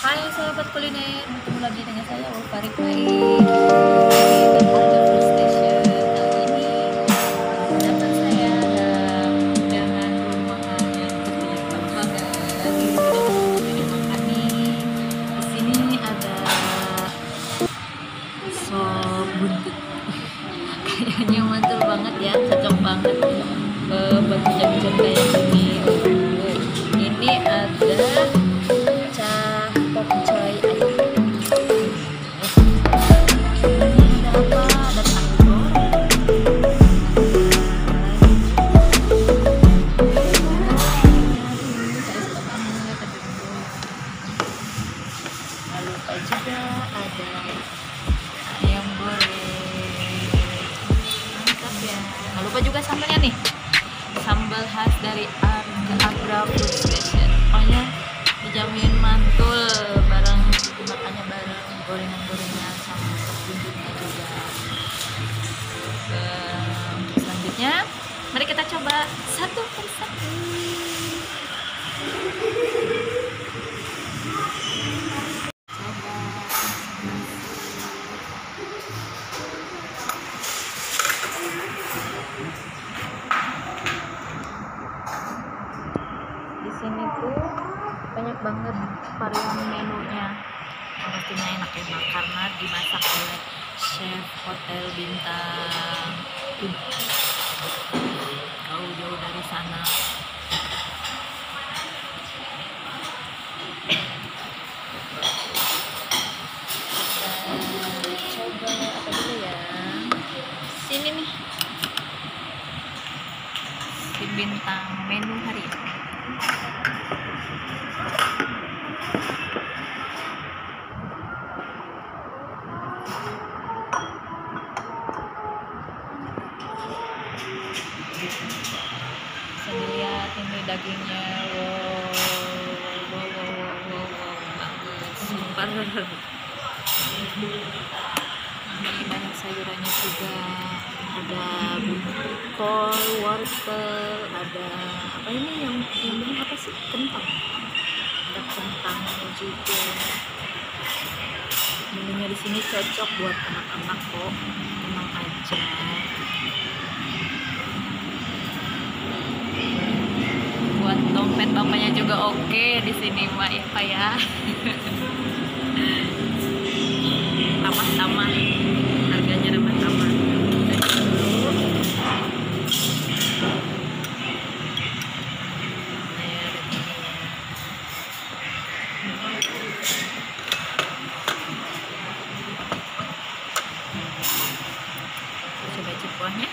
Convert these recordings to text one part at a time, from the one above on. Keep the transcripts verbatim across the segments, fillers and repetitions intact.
Hai sahabat kuliner, bertemu lagi dengan saya Ulfarik Mai di Arga Food Station. Kali ini hadapan saya ada hidangan rumahan yang tentunya berbangga dari tidak makan nih. Di sini ada sop buntut. Kayaknya mantul banget ya, cocok banget uh, buat hujan-hujan kayak gini. Oh, ini ada pokcoy ayam. Ini ada apa? Ada tahu goreng. Lalu lupa juga ada ayam goreng. Mantap ya. Nggak lupa juga sambalnya nih. Sambal khas dari Arga Food Station. Pokoknya dijamin mantul, bareng makannya bareng gorengan-gorengan sama sop buntutnya juga. Dan selanjutnya mari kita coba satu persatu. Di sini tuh banyak banget varian menunya, yang pastinya enak-enak karena dimasak oleh chef hotel bintang jauh-jauh dari sana. Kita coba apa dulu ya, sini nih si bintang menu hari ini. Bisa dilihat ini dagingnya, wow, wow, wow, wow, wow, wow, banget, super. Ini banyak sayurannya juga, ada kol, wortel, ada apa ini yang yang ini apa sih, kentang, ada kentangnya juga. Menunya di sini cocok buat anak-anak kok, tenang aja. Buat dompet bapaknya juga oke di sini Mbak Eva ya. Ramah-tamah, harganya ramah-tamah. Coba cip kuahnya.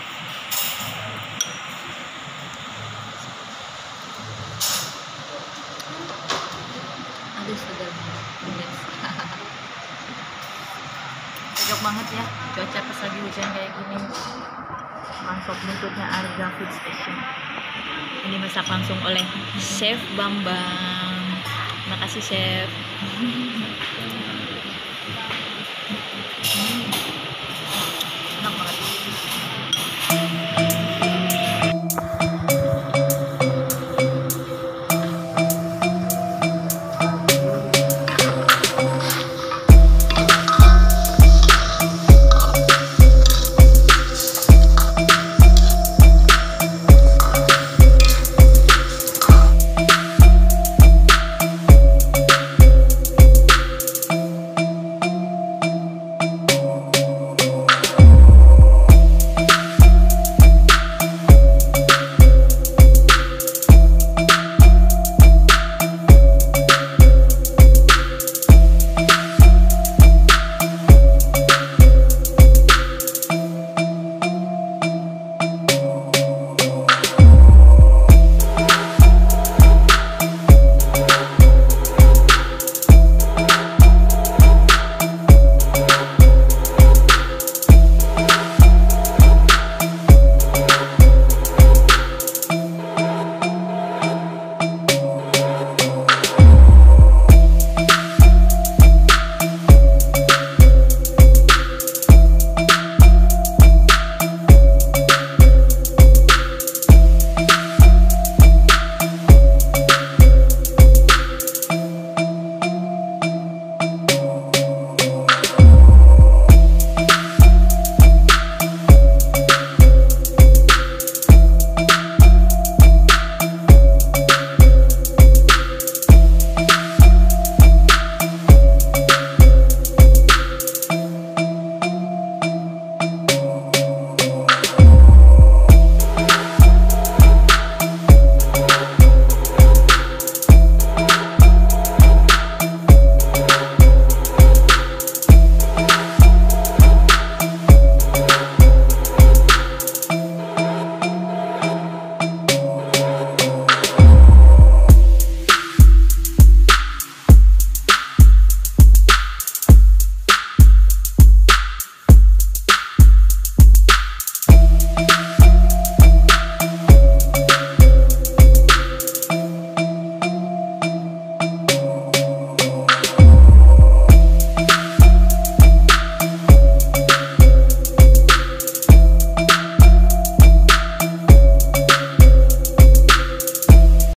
Aduh, segar banget. Cocok banget ya cuaca pas lagi hujan kayak gini. Sop buntutnya Arga Food Station. Ini masak langsung oleh Chef Bambang. Terima kasih Chef. Hmm.